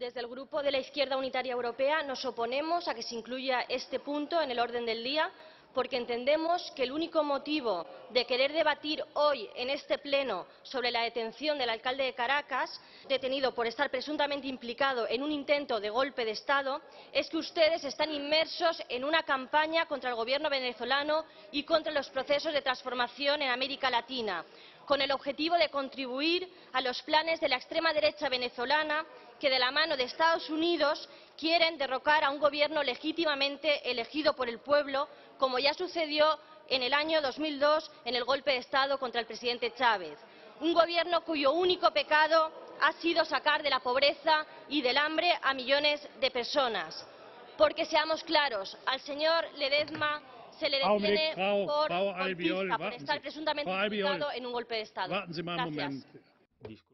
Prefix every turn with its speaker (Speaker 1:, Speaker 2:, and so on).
Speaker 1: Desde el Grupo de la Izquierda Unitaria Europea nos oponemos a que se incluya este punto en el orden del día porque entendemos que el único motivo de querer debatir hoy en este Pleno sobre la detención del alcalde de Caracas, detenido por estar presuntamente implicado en un intento de golpe de Estado, es que ustedes están inmersos en una campaña contra el gobierno venezolano y contra los procesos de transformación en América Latina, con el objetivo de contribuir a los planes de la extrema derecha venezolana que, de la mano de Estados Unidos, quieren derrocar a un gobierno legítimamente elegido por el pueblo, como ya sucedió en el año 2002 en el golpe de Estado contra el presidente Chávez. Un gobierno cuyo único pecado ha sido sacar de la pobreza y del hambre a millones de personas. Porque, seamos claros, al señor Ledezma se le detiene por golpista, por estar presuntamente implicado en un golpe de Estado.
Speaker 2: Warten Sie mal einen Moment.